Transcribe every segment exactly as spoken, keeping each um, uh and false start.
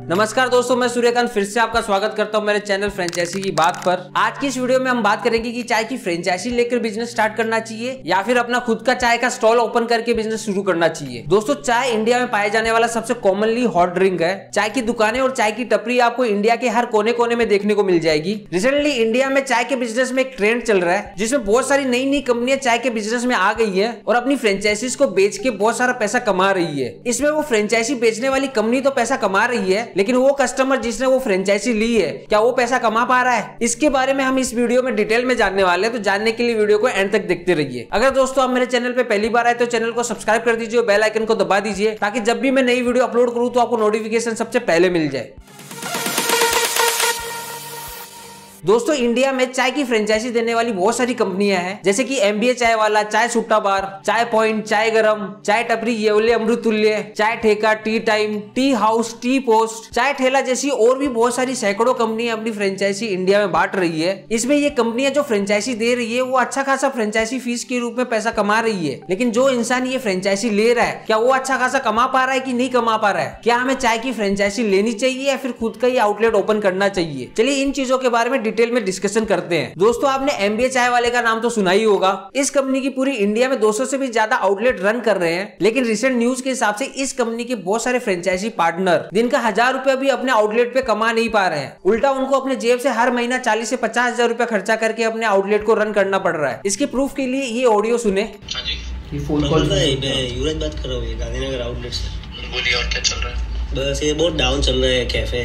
नमस्कार दोस्तों, मैं सूर्यकांत फिर से आपका स्वागत करता हूं मेरे चैनल फ्रेंचाइजी की बात पर। आज की इस वीडियो में हम बात करेंगे कि चाय की फ्रेंचाइजी लेकर बिजनेस स्टार्ट करना चाहिए या फिर अपना खुद का चाय का स्टॉल ओपन करके बिजनेस शुरू करना चाहिए। दोस्तों, चाय इंडिया में पाए जाने वाला सबसे कॉमनली हॉट ड्रिंक है। चाय की दुकानें और चाय की टपरी आपको इंडिया के हर कोने कोने में देखने को मिल जाएगी। रिसेंटली इंडिया में चाय के बिजनेस में एक ट्रेंड चल रहा है जिसमें बहुत सारी नई नई कंपनियां चाय के बिजनेस में आ गई है और अपनी फ्रेंचाइजीज को बेच के बहुत सारा पैसा कमा रही है। इसमें वो फ्रेंचाइजी बेचने वाली कंपनी तो पैसा कमा रही है, लेकिन वो कस्टमर जिसने वो फ्रेंचाइजी ली है क्या वो पैसा कमा पा रहा है? इसके बारे में हम इस वीडियो में डिटेल में जानने वाले हैं, तो जानने के लिए वीडियो को एंड तक देखते रहिए। अगर दोस्तों आप मेरे चैनल पे पहली बार आए तो चैनल को सब्सक्राइब कर दीजिए और बेल आइकन को दबा दीजिए ताकि जब भी मैं नई वीडियो अपलोड करूं तो आपको नोटिफिकेशन सबसे पहले मिल जाए। दोस्तों, इंडिया में चाय की फ्रेंचाइजी देने वाली बहुत सारी कंपनियां हैं, जैसे कि एमबीए चाय वाला, चाय सुट्टा बार, चाय पॉइंट, चाय गरम, चाय टपरी, Yewale Amruttulya, Chai Theka, Tea Time, Tea House, Tea Post, Chai Thela जैसी और भी बहुत सारी सैकड़ों कंपनियां अपनी फ्रेंचाइजी इंडिया में बांट रही है। इसमें ये कंपनियां जो फ्रेंचाइजी दे रही है वो अच्छा खासा फ्रेंचाइजी फीस के रूप में पैसा कमा रही है, लेकिन जो इंसान ये फ्रेंचाइजी ले रहा है क्या वो अच्छा खासा कमा पा रहा है कि नहीं कमा पा रहा है? क्या हमें चाय की फ्रेंचाइजी लेनी चाहिए या फिर खुद का ही आउटलेट ओपन करना चाहिए? चलिए इन चीजों के बारे में डिटेल में डिस्कशन करते हैं। दोस्तों, आपने एमबीए चाय वाले का नाम तो सुना ही होगा। इस कंपनी की पूरी इंडिया में दो सौ से भी ज्यादा आउटलेट रन कर रहे हैं, लेकिन रिसेंट न्यूज के हिसाब से इस कंपनी के बहुत सारे फ्रेंचाइजी पार्टनर दिन का हजार रुपया भी अपने आउटलेट पे कमा नहीं पा रहे हैं। उल्टा उनको अपने जेब से हर महीना चालीस से पचास हजार रुपया खर्चा करके अपने आउटलेट को रन करना पड़ रहा है। इसके प्रूफ के लिए ये ऑडियो सुने। फोन कॉल मैं युवराज बात कर रहा हूँ गांधीनगर आउटलेट से। बोलिए, और क्या चल रहा है? बस ये बहुत डाउन चल रहा है कैफे।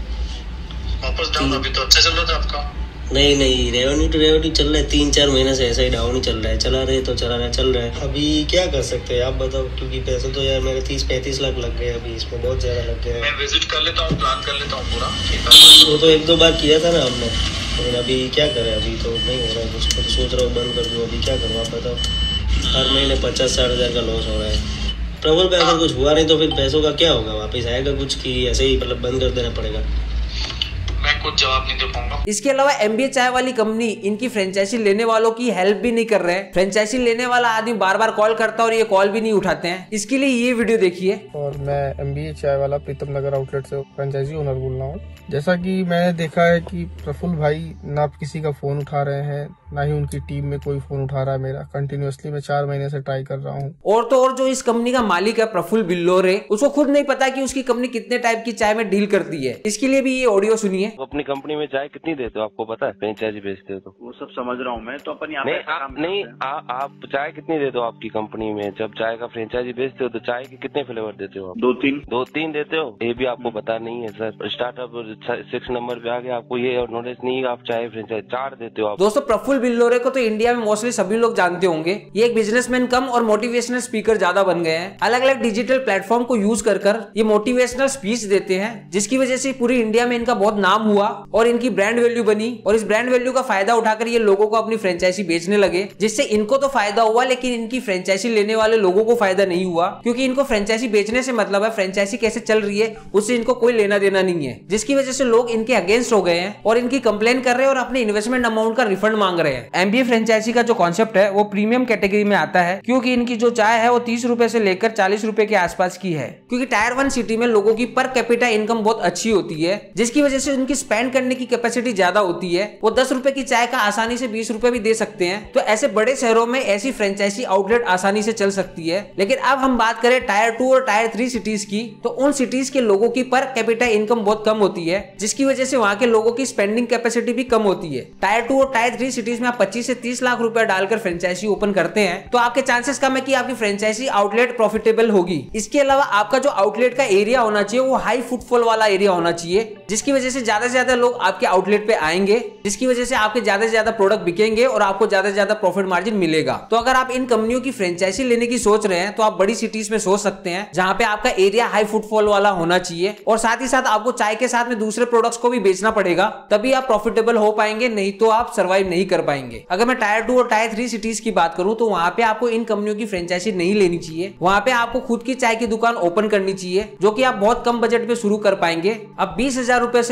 वापस डाउन? अभी तो अच्छा चल रहा था आपका। नहीं नहीं, रेवेन्यू टू रेवेन्यू चल रहा है, तीन चार महीने से ऐसा ही डाउन ही चल रहा है। चला रहे तो चला रहा चल रहा है। अभी क्या कर सकते हैं आप बताओ, क्योंकि पैसे तो यार मेरे तीस पैंतीस लाख लग गए अभी इसमें, बहुत ज्यादा लग गया है। मैं विजिट कर लेता हूँ, प्लान कर लेता हूँ पूरा, ठीक है? वो तो एक दो बार किया था ना हमने, लेकिन अभी क्या करें, अभी तो नहीं हो रहा है कुछ। तो सोच रहा हूँ बंद कर दूँ। अभी क्या करूँ आप बताओ, हर महीने पचास साठ हजार का लॉस हो रहा है। प्रबल पे अगर कुछ हुआ नहीं तो फिर पैसों का क्या होगा? वापस आएगा कुछ कि ऐसे ही मतलब बंद कर देना पड़ेगा? मैं कुछ जवाब नहीं दे पाऊंगा। इसके अलावा एमबीए चाय वाली कंपनी इनकी फ्रेंचाइजी लेने वालों की हेल्प भी नहीं कर रहे हैं। फ्रेंचाइजी लेने वाला आदमी बार बार कॉल करता है और ये कॉल भी नहीं उठाते हैं। इसके लिए ये वीडियो देखिए। और मैं एमबीए चाय वाला प्रीतम नगर आउटलेट से फ्रेंचाइजी ओनर बोल रहा हूँ। जैसा कि मैंने देखा है कि प्रफुल्ल भाई ना किसी का फोन उठा रहे हैं, ना ही उनकी टीम में कोई फोन उठा रहा है मेरा। कंटिन्यूअसली मैं चार महीने से ट्राई कर रहा हूँ। और तो और जो इस कंपनी का मालिक है प्रफुल्ल बिल्लोरे, उसको खुद नहीं पता कि उसकी कंपनी कितने टाइप की चाय में डील करती है। इसके लिए भी ये ऑडियो सुनिए। अपनी कंपनी में चाय कितनी देते हो आपको पता है? फ्रेंचाइजी बेचते हो तो वो सब समझ रहा हूँ मैं, तो अपन यहाँ नहीं, पे आ, काम नहीं करते आ, आप चाय कितनी देते हो आपकी कंपनी में? जब चाय का फ्रेंचाइजी बेचते हो तो चाय के कितने फ्लेवर देते हो आप? दो तीन दो तीन देते हो? ये भी आपको पता नहीं है सर। स्टार्टअप सिक्स नंबर पे आ गया, आपको ये नॉलेज नहीं, आप चाय फ्रेंचाइजी चार देते हो आप। दोस्तों, प्रफुल्ल बिल्लोरे को तो इंडिया में मोस्टली सभी लोग जानते होंगे। ये एक बिजनेसमैन कम और मोटिवेशनल स्पीकर ज्यादा बन गए हैं। अलग अलग डिजिटल प्लेटफॉर्म को यूज कर कर ये मोटिवेशनल स्पीच देते हैं, जिसकी वजह से पूरी इंडिया में इनका बहुत नाम हुआ और इनकी ब्रांड वैल्यू बनी। और इस ब्रांड वैल्यू का फायदा उठाकर ये लोगों को अपनी फ्रेंचाइजी बेचने लगे, जिससे इनको तो फायदा हुआ लेकिन इनकी फ्रेंचाइजी लेने वाले लोगों को फायदा नहीं हुआ, क्योंकि इनको फ्रेंचाइजी बेचने से मतलब है फ्रेंचाइजी कैसे चल रही है उससे इनको कोई लेना देना नहीं है। जिसकी वजह से लोग इनके अगेंस्ट हो गए हैं और इनकी कंप्लेन कर रहे हैं और अपने इन्वेस्टमेंट अमाउंट का रिफंड मांग रहे हैं। एमबीए फ्रेंचाइजी का जो कॉन्सेप्ट है वो प्रीमियम कैटेगरी में आता है, क्योंकि इनकी जो चाय है वो तीस रुपए से लेकर चालीस रुपए के आसपास की है। क्योंकि टायर वन सिटी में लोगों की पर कैपिटा इनकम बहुत अच्छी होती है, जिसकी वजह से उनकी स्पेंड करने की कैपेसिटी ज्यादा होती है। वो दस रुपए की चाय का आसानी से बीस रुपए भी दे सकते हैं। तो ऐसे बड़े शहरों में ऐसी फ्रेंचाइजी आउटलेट आसानी से चल सकती है। लेकिन अब हम बात करें टायर टू और टायर थ्री सिटीज की, तो उन सिटीज के लोगों की पर कैपिटा इनकम बहुत कम होती है, जिसकी वजह से वहां के लोगों की स्पेंडिंग कैपेसिटी भी कम होती है। टायर टू और टायर थ्री सिटीज में आप पच्चीस से तीस लाख रुपया डालकर फ्रेंचाइजी ओपन करते हैं तो आपके चांसेस कम है कि आपकी फ्रेंचाइजी आउटलेट प्रॉफिटेबल होगी। इसके अलावा आपका जो आउटलेट का एरिया होना चाहिए वो हाई फुटफॉल वाला एरिया होना चाहिए, जिसकी वजह से ज्यादा से ज्यादा लोग आपके आउटलेट पे आएंगे, जिसकी वजह से आपके ज्यादा से ज्यादा प्रोडक्ट बिकेंगे और आपको ज्यादा से ज्यादा प्रॉफिट मार्जिन मिलेगा। तो अगर आप इन कंपनियों की फ्रेंचाइजी लेने की सोच रहे हैं तो आप बड़ी सिटीज में सोच सकते हैं, जहां पे आपका एरिया हाई फुटफॉल वाला होना चाहिए और साथ ही साथ आपको चाय के साथ में दूसरे प्रोडक्ट्स को भी बेचना पड़ेगा, तभी आप प्रॉफिटेबल हो पाएंगे, नहीं तो आप सर्वाइव नहीं कर पाएंगे। अगर मैं टायर टू और टायर थ्री सिटीज की बात करूं तो वहां पे आपको इन कंपनियों की फ्रेंचाइजी नहीं लेनी चाहिए। वहां पे आपको खुद की चाय की दुकान ओपन करनी चाहिए, जो कि आप बहुत कम बजट पे शुरू कर पाएंगे। अब बीस हजार रुपए से लेकर दो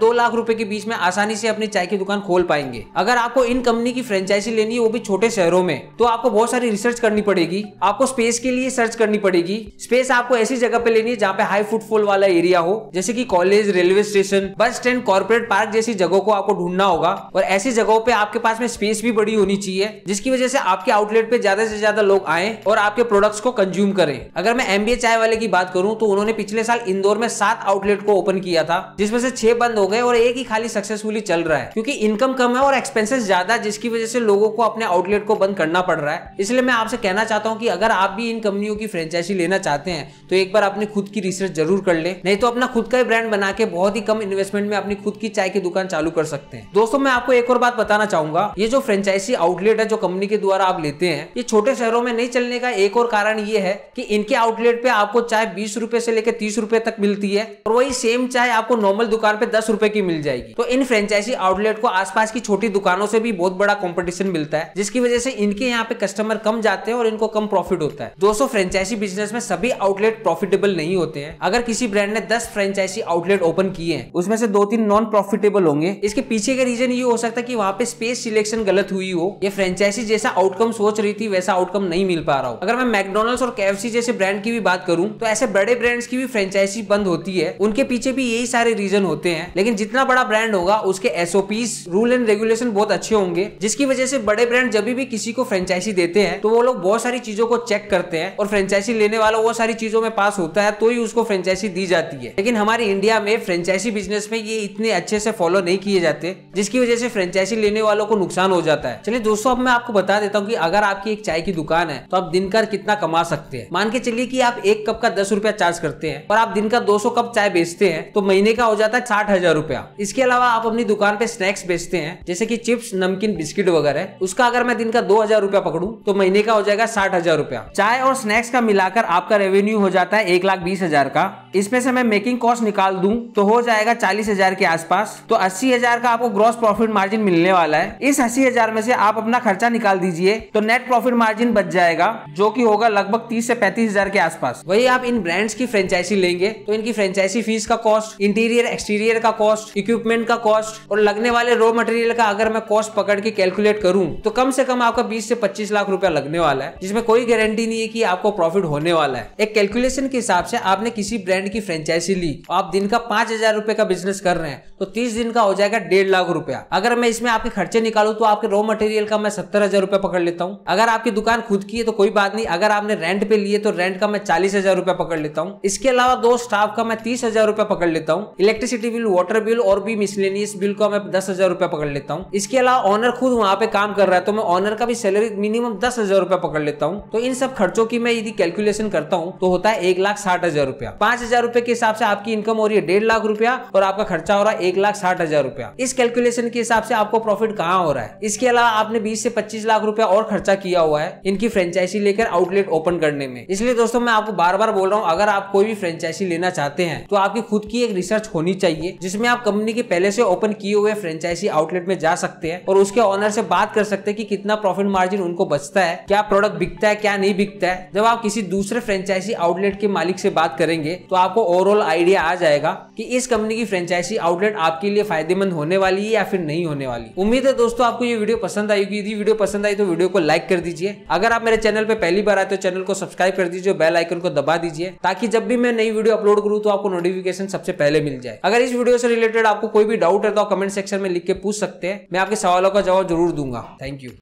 दो लाख रुपए के बीच में आसानी से अपनी चाय की दुकान खोल पाएंगे। अगर आपको इन कंपनी की फ्रेंचाइजी लेनी है वो भी छोटे शहरों में, तो आपको बहुत सारी रिसर्च करनी पड़ेगी। आपको स्पेस के लिए सर्च करनी पड़ेगी। स्पेस आपको ऐसी जगह पे लेनी है जहाँ पे हाई फुटफॉल वाला एरिया हो, जैसे कि college, railway station, bus stand, corporate park जैसी जगहों को आपको ढूंढना होगा। और ऐसी जगहों पे आपके पास में स्पेस भी बड़ी होनी चाहिए, जिसकी वजह से आपके आउटलेट पे ज्यादा से ज्यादा लोग आए और आपके प्रोडक्ट्स को कंज्यूम करें। अगर मैं एमबीए चाय वाले की बात करूं तो उन्होंने पिछले साल इंदौर में सात आउटलेट को ओपन किया था, जिसमें से छह बंद हो गए और एक ही खाली सक्सेसफुली चल रहा है, क्योंकि इनकम कम है और एक्सपेंसेस ज्यादा, जिसकी वजह से लोगों को अपने आउटलेट को बंद करना पड़ रहा है। इसलिए मैं आपसे कहना चाहता हूं कि अगर आप भी इन कंपनियों की फ्रेंचाइजी लेना चाहते हैं तो एक बार अपनी खुद की रिसर्च जरूर कर ले, नहीं तो अपना खुद का ही ब्रांड बना के बहुत ही कम इन्वेस्टमेंट में अपनी खुद की चाय की दुकान चालू कर सकते हैं। दोस्तों मैं आपको एक और बात बताना चाहूंगा, ये जो फ्रेंचाइजी आउटलेट है जो कंपनी के द्वारा आप लेते हैं, ये छोटे शहरों में नहीं चलने का एक और कारण ये है कि इनके आउटलेट पे आपको चाय बीस रुपए से लेकर तीस रुपए तक मिलती है और वही सेम चाय आपको नॉर्मल दुकान पे दस रुपए की मिल जाएगी। तो इन फ्रेंचाइजी आउटलेट को आसपास की छोटी दुकानों से भी बहुत बड़ा कंपटीशन मिलता है, जिसकी वजह से इनके यहाँ पे कस्टमर कम जाते हैं और इनको कम प्रॉफिट होता है। दोस्तों फ्रेंचाइजी बिजनेस में सभी आउटलेट प्रॉफिटेबल नहीं होते हैं। अगर किसी ब्रांड ने दस फ्रेंचाइजी आउटलेट ओपन किए हैं, उसमें से दो तीन नॉन प्रॉफिटेबल होंगे। इसके पीछे का रीजन ये हो सकता है कि वहाँ पे स्पेस सिलेक्शन गलत हुई हो, ये फ्रेंचाइजी जैसा आउटकम सोच रही थी वैसा आउटकम नहीं मिल पा रहा हो। अगर मैं मैकडोनल्ड्स और केएफसी जैसे ब्रांड की भी बात करूं तो ऐसे बड़े ब्रांड्स की भी फ्रेंचाइजी बंद होती है, उनके पीछे भी यही सारे रीजन होते हैं। लेकिन जितना बड़ा ब्रांड होगा उसके एसओपीज, रूल एंड रेगुलेशन बहुत अच्छे होंगे, जिसकी वजह से बड़े ब्रांड जब भी किसी को फ्रेंचाइजी देते हैं तो वो लोग बहुत सारी चीजों को चेक करते हैं और फ्रेंचाइजी लेने वाला वो सारी चीजों में पास होता है तो ही उसको फ्रेंचाइजी दी जाती है। लेकिन हमारे इंडिया में फ्रेंचाइजी बिजनेस में ये इतने अच्छे से फॉलो नहीं किए जाते, जिसकी वजह से फ्रेंचाइजी लेने वालों को नुकसान हो जाता है। चलिए दोस्तों अब मैं आपको बता देता हूँ कि अगर आपकी एक चाय की दुकान है तो आप दिन का कितना कमा सकते हैं। मान के चलिए कि आप एक कप का दस रुपया चार्ज करते हैं और आप दिन का दो सौ कप चाय बेचते हैं तो महीने का हो जाता है साठ हजार रुपया। इसके अलावा आप अपनी दुकान पे स्नैक्स बेचते हैं जैसे कि चिप्स, नमकीन, बिस्किट वगैरह, उसका अगर मैं दिन का दो हजार रुपया पकड़ूं तो महीने का हो जाएगा साठ हजार रुपया। चाय और स्नैक्स का मिलाकर आपका रेवेन्यू हो जाता है एक लाख बीस हजार का। इसमें से मैं मेकिंग कॉस्ट निकाल दूं तो हो जाएगा चालीस हजार के आसपास, तो अस्सी हजार का आपको ग्रॉस प्रॉफिट मार्जिन मिलने वाला है। इस अस्सी हजार में से आप अपना खर्चा निकाल दीजिए तो नेट प्रॉफिट मार्जिन बच जाएगा, जो कि होगा लगभग तीस से पैंतीस हजार के आसपास। वही आप इन ब्रांड्स की फ्रेंचाइजी लेंगे तो इनकी फ्रेंचाइजी फीस का कॉस्ट, इंटीरियर एक्सटीरियर का कॉस्ट, इक्विपमेंट का कॉस्ट और लगने वाले रॉ मटेरियल का अगर मैं कॉस्ट पकड़ के कैलकुलेट करूं तो कम से कम आपका बीस से पच्चीस लाख रुपया लगने वाला है, जिसमें कोई गारंटी नहीं है कि आपको प्रॉफिट होने वाला है। एक कैलकुलेशन के हिसाब से आपने किसी ब्रांड की फ्रेंचाइजी ली, आप दिन का पांच हजार रुपए का बिजनेस कर रहे हैं तो तीस दिन का हो जाएगा डेढ़ लाख रुपया। अगर मैं इसमें आपके खर्चे निकालू तो आपके रॉ मटेरियल का मैं सत्तर हजार रुपया पकड़ लेता हूँ। अगर आपकी दुकान खुद की है तो कोई बात नहीं, अगर आपने रेंट पे लिए तो रेंट का मैं चालीस हजार रुपया पकड़ लेता हूँ। इसके अलावा दो स्टाफ का मैं तीस हजार रुपया पकड़ लेता हूँ। इलेक्ट्रिसिटी बिल, वाटर बिल और भी मिसलेनियस बिल का मैं दस हजार रुपया पकड़ लेता हूँ। इसके अलावा ऑनर खुद वहाँ पे काम कर रहा है तो मैं ऑनर का भी सैलरी मिनिमम दस हजार रुपया पकड़ लेता हूँ। तो इन सब खर्चों की मैं यदि कैलकुलेशन करता हूँ तो होता है एक लाख साठ हजार रुपया। पांच हजार रुपए के हिसाब से आपकी इनकम हो रही है डेढ़ लाख रुपया और आपका खर्चा हो रहा है एक लाख साठ हजार रुपया। इस कैलकुलेशन के हिसाब से आपको प्रॉफिट कहाँ हो रहा है। इसके अलावा आपने बीस से पच्चीस लाख रुपया और खर्चा किया हुआ है इनकी फ्रेंचाइजी लेकर आउटलेट ओपन करने में। इसलिए दोस्तों मैं आपको बार बार बोल रहा हूँ, अगर आप कोई भी फ्रेंचाइजी लेना चाहते हैं तो आपकी खुद की एक रिसर्च होनी चाहिए, जिसमें आप कंपनी के पहले से ओपन किए हुए फ्रेंचाइजी आउटलेट में जा सकते हैं और उसके ऑनर से बात कर सकते हैं कि कितना प्रॉफिट मार्जिन उनको बचता है, क्या प्रोडक्ट बिकता है, क्या नहीं बिकता है। जब आप किसी दूसरे फ्रेंचाइजी आउटलेट के मालिक से बात करेंगे तो आपको ओवरऑल आइडिया आ जाएगा कि इस कंपनी की फ्रेंचाइजी आउटलेट आपके लिए फायदेमंद होने वाली है या फिर नहीं होने वाली। उम्मीद है दोस्तों आपको ये वीडियो पसंद आई होगी। यदि वीडियो पसंद आई तो वीडियो को लाइक कर दीजिए। अगर आप मेरे चैनल पे पहली बार आए तो चैनल को सब्सक्राइब कर दीजिए, बेल आइकन को दबा दीजिए ताकि जब भी मैं नई वीडियो अपलोड करूं तो आपको नोटिफिकेशन सबसे पहले मिल जाए। अगर इस वीडियो से रिलेटेड आपको कोई भी डाउट है तो आप कमेंट सेक्शन में लिख के पूछ सकते हैं, मैं आपके सवालों का जवाब जरूर दूंगा। Thank you.